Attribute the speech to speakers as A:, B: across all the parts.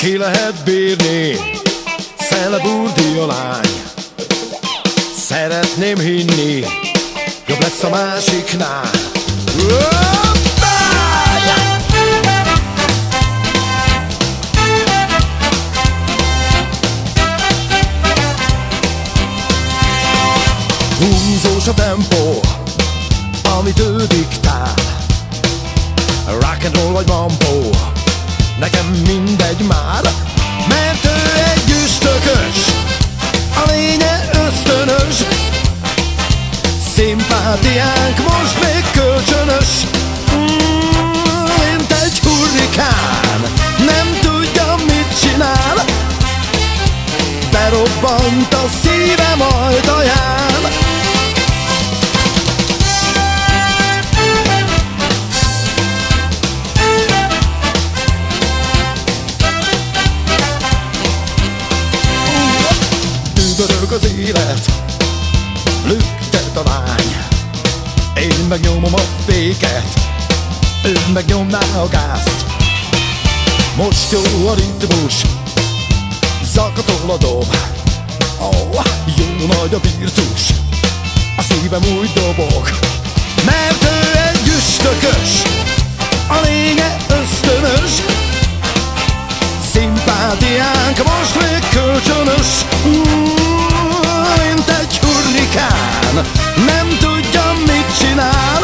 A: Ki lehet bírni, szeleburdi a lány. Szeretném hinni, jobb lesz a másiknál. Húzós a tempó, amit ő diktál. Rock and roll vagy mambo, nekem mindegy már. Mert ő egy üstökös, a lénye ösztönös. Szimpátiánk most még kölcsönös. Mint egy hurrikán, nem tudja mit csinál. Berobbant a szívem ajtaján. Dübörög az élet, lüktet a lány. Én megnyomom a féket, ő megnyomná a gázt. Most jó a ritmus, zakatol a dob. Jó nagy a virtus, a szívem úgy dobog. Mert ő egy üstökös, a lénye ösztönös. Szimpátiánk most még kölcsönös. Mint egy hurrikán, nem tudja mit csinál.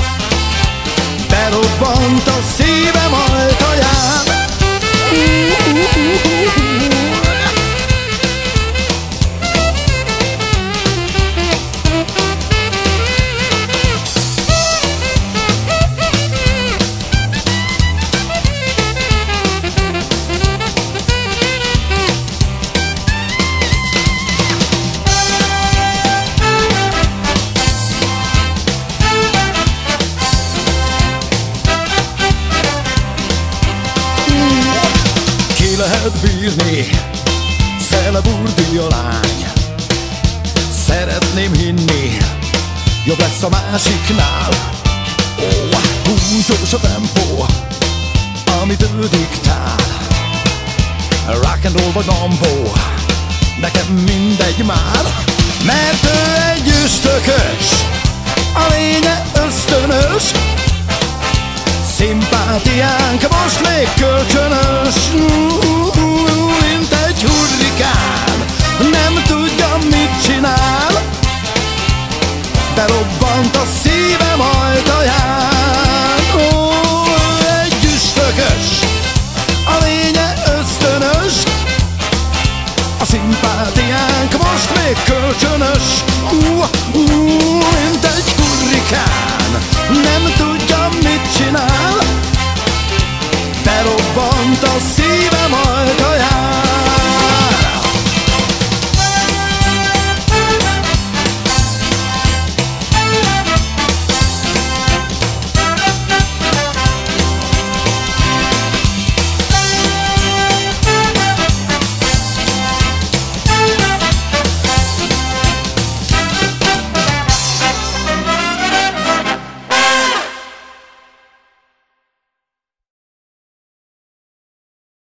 A: Berobbant a szívem ajtaján. Ki lehet bírni, szeleburdi a lány. Szeretném hinni, jobb lesz a másiknál. Húzós a tempó, amit ő diktál. Rock and roll vagy mambo, nekem mindegy már. Mert ő egy üstökös, a lénye ösztönös. Szimpátiánk most még kölcsönös.